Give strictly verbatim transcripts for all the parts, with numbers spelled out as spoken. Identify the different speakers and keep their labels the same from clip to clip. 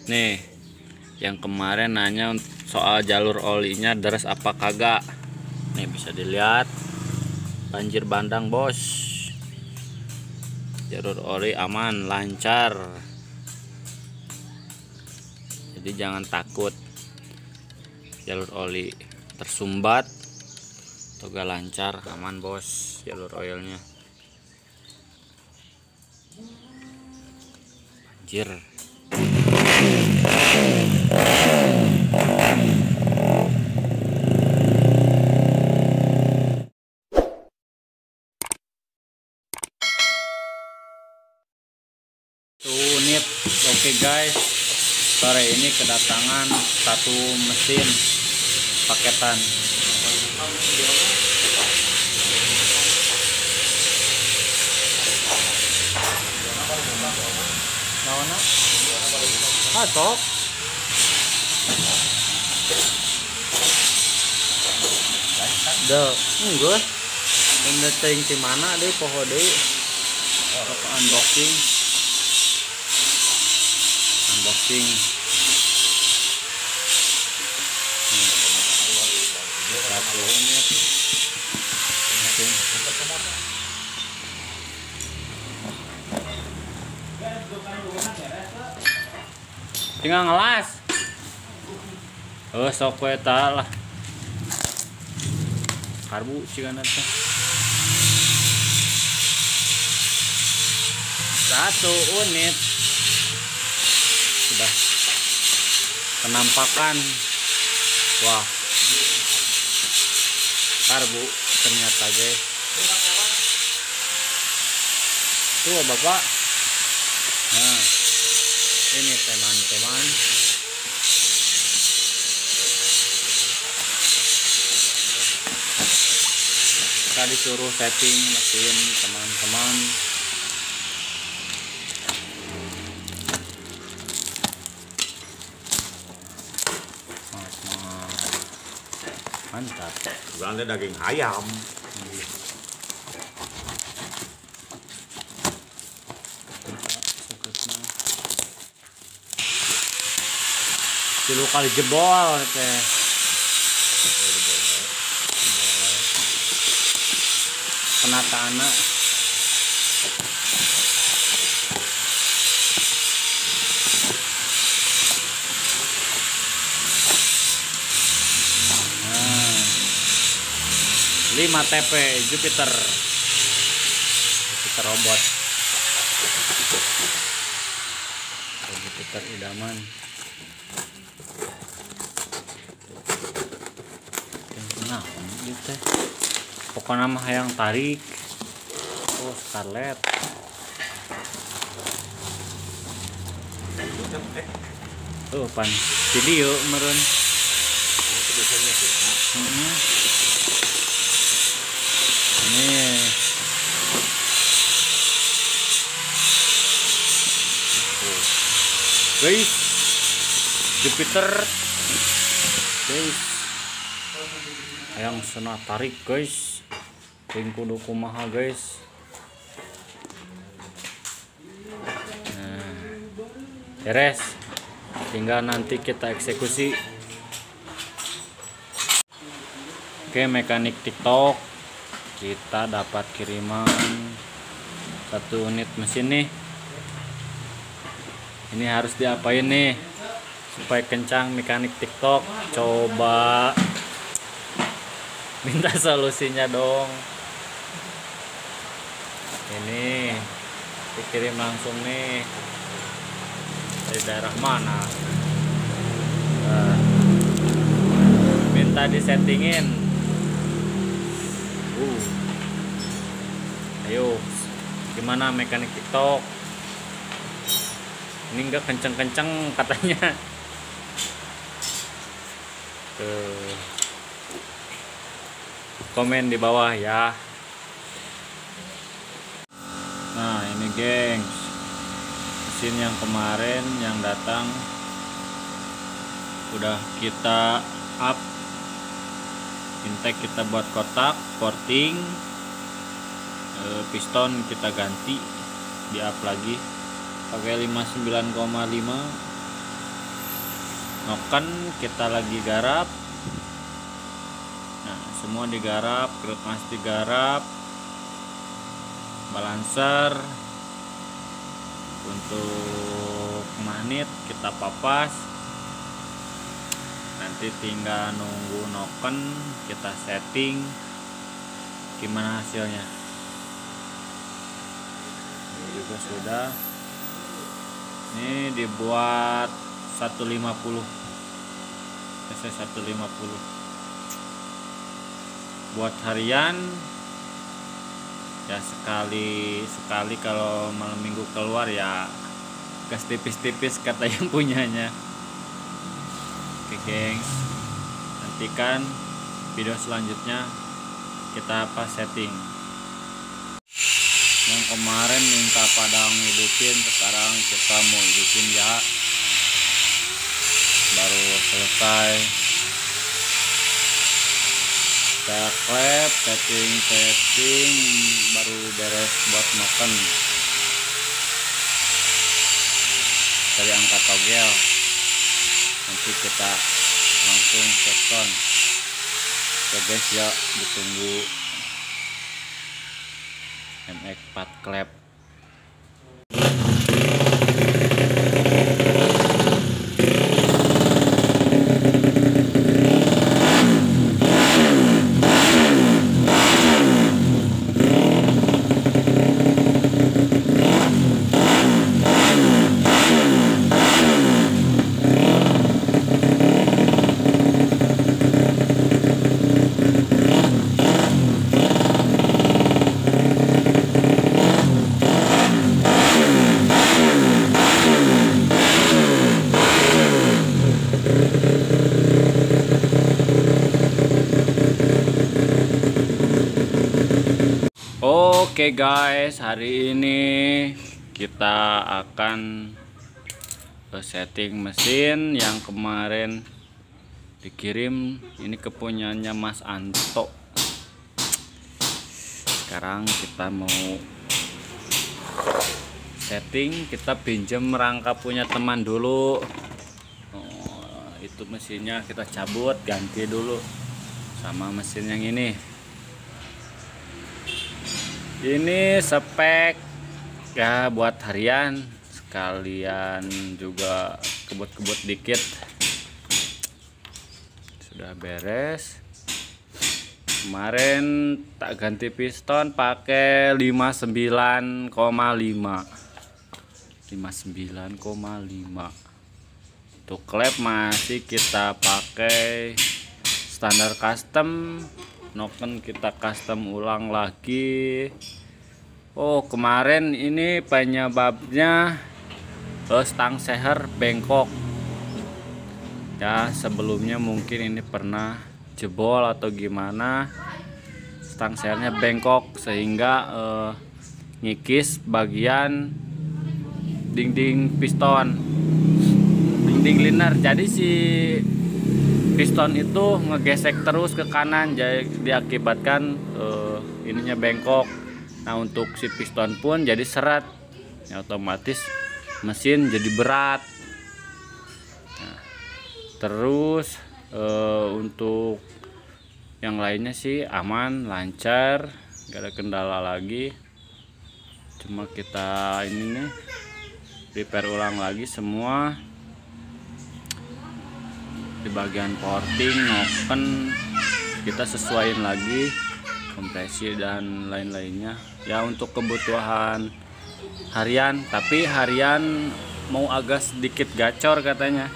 Speaker 1: Nih, yang kemarin nanya soal jalur olinya deres apa kagak. Nih bisa dilihat, banjir bandang bos. Jalur oli aman, lancar. Jadi jangan takut jalur oli tersumbat atau gak lancar, aman bos jalur oilnya. Banjir. Unit oke okay guys, sore ini kedatangan satu mesin paketan. Nawana? Ah, sok. Dah, enggak. Ini ting di mana deh poho deh. Unboxing. Unboxing. Satu unit. Mesin. Tinggal ngelas. Oh, sok we tah lah. Karbu cigan teh. Satu unit sudah penampakan. Wah, karbu ternyata guys. Tuh bapak. Nah, ini teman-teman. Kita disuruh setting mesin teman-teman. Mantap.
Speaker 2: Bukan daging ayam.
Speaker 1: Tilu kali jebol teh. Penataanna lima T P Jupiter Jupiter robot Jupiter idaman. Nah, ini teh pokoknya mah yang tarik. Oh, Scarlett. Tuh pan video meren. Mm-hmm. Ini oh. Guys, Jupiter guys, yang sena tarik guys, ting kudu kumaha guys. Nah, beres, tinggal nanti kita eksekusi. Oke, mekanik TikTok, kita dapat kiriman satu unit mesin nih. Ini harus diapain nih supaya kencang mekanik TikTok? Coba minta solusinya dong. Ini dikirim langsung nih dari daerah mana? Nah, minta disettingin. Uh, ayo, gimana mekanik TikTok? Ini enggak kenceng-kenceng katanya. Tuh, komen di bawah ya. Nah, ini gengs, mesin yang kemarin yang datang udah kita up. Intake kita buat kotak, porting, e, piston kita ganti, di up lagi pakai lima puluh sembilan koma lima. noken kita lagi garap. Nah, semua digarap, keras digarap, balancer untuk magnet kita papas. Nanti tinggal nunggu noken kita setting gimana hasilnya. Ini juga sudah. Ini dibuat seratus lima puluh C C seratus lima puluh buat harian ya, sekali sekali kalau malam minggu keluar ya gas tipis-tipis kata yang punyanya. Oke gengs, nantikan video selanjutnya kita apa setting. Yang kemarin minta pada ngidupin, sekarang kita mau hidupin ya. Baru selesai kita klep, setting setting baru beres buat noken. Dari angkat togel, nanti kita langsung seton. Ya guys ya, ditunggu M X empat klep. Oke guys, hari ini kita akan setting mesin yang kemarin dikirim. Ini kepunyaannya Mas Anto. Sekarang kita mau setting, kita pinjam rangka punya teman dulu. Oh, itu mesinnya kita cabut, ganti dulu sama mesin yang ini. Ini spek ya buat harian, sekalian juga kebut-kebut dikit. Sudah beres. Kemarin tak ganti piston pakai lima puluh sembilan koma lima. lima puluh sembilan koma lima. Untuk klep masih kita pakai standar custom. Noken kita custom ulang lagi. Oh, kemarin ini penyebabnya oh, stang seher bengkok ya. Sebelumnya mungkin ini pernah jebol atau gimana, stang sehernya bengkok sehingga eh, ngikis bagian dinding piston, dinding liner. Jadi si piston itu ngegesek terus ke kanan, jadi diakibatkan uh, ininya bengkok. Nah, untuk si piston pun jadi seret, ya, otomatis mesin jadi berat. Nah, terus uh, untuk yang lainnya sih aman, lancar, gak ada kendala lagi. Cuma kita ini nih repair ulang lagi semua. Di bagian porting, noken kita sesuaiin lagi kompresi dan lain-lainnya ya, untuk kebutuhan harian. Tapi harian mau agak sedikit gacor katanya.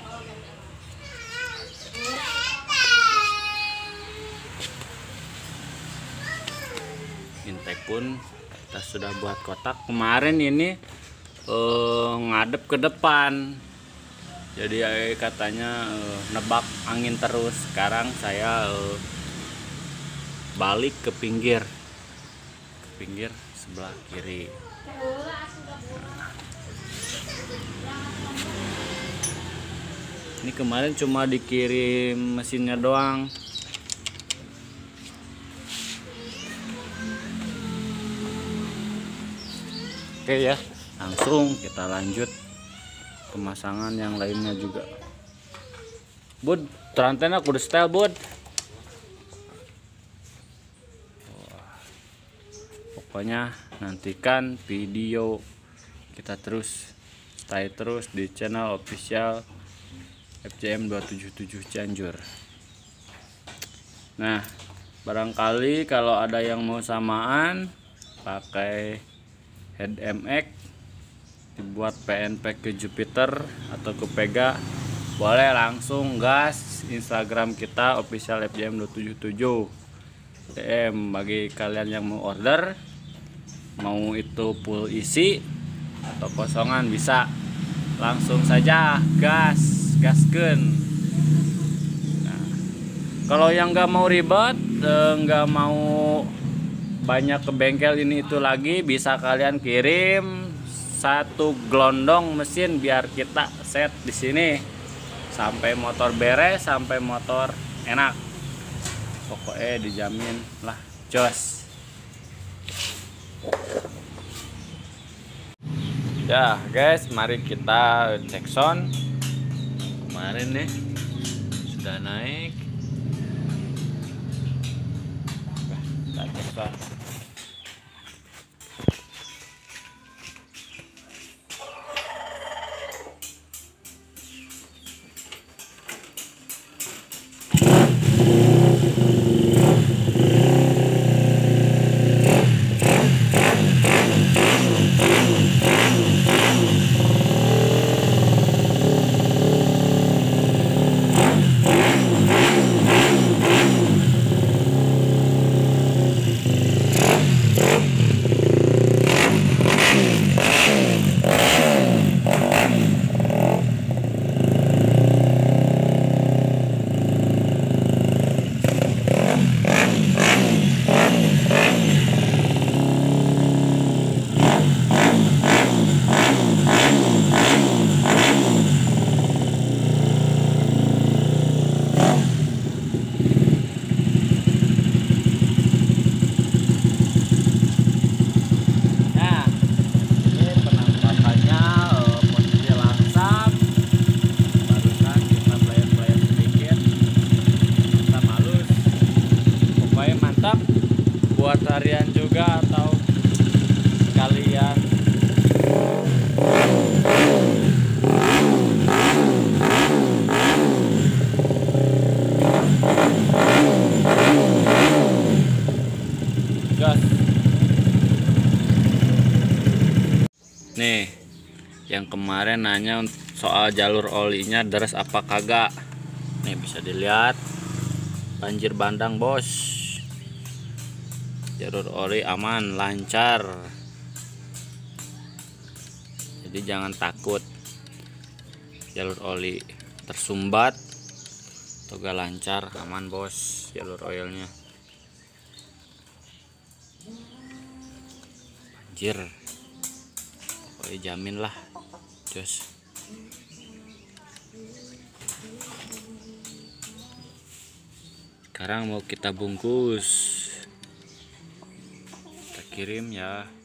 Speaker 1: Intake pun kita sudah buat kotak. Kemarin ini eh, ngadep ke depan, jadi katanya uh, nebak angin terus. Sekarang saya uh, balik ke pinggir, ke pinggir sebelah kiri. Nah. Ini kemarin cuma dikirim mesinnya doang. Oke ya, langsung kita lanjut pemasangan yang lainnya juga. Bud, terantena kudu style, Bud. Pokoknya nantikan video kita terus stay terus di channel official F J M dua tujuh tujuh Cianjur. Nah, barangkali kalau ada yang mau samaan pakai head M X dibuat P N P ke Jupiter atau ke Pega, boleh langsung gas Instagram kita official F J M dua tujuh tujuh. D M bagi kalian yang mau order, mau itu full isi atau kosongan bisa langsung saja gas gasken. Nah, kalau yang nggak mau ribet, nggak mau banyak ke bengkel ini itu lagi, bisa kalian kirim satu gelondong mesin biar kita set di sini sampai motor beres, sampai motor enak. Pokoknya dijamin lah, jos. Ya guys, mari kita cek sound. Kemarin nih sudah naik. Nah, kita cek sound. Buat harian juga atau kalian gas. Nih yang kemarin nanya soal jalur olinya deres apa kagak, nih bisa dilihat banjir bandang bos. Jalur oli aman, lancar, jadi jangan takut jalur oli tersumbat atau gak lancar, aman bos jalur oilnya. Banjir pokoknya jamin lah, jos. Sekarang mau kita bungkus, kirim ya.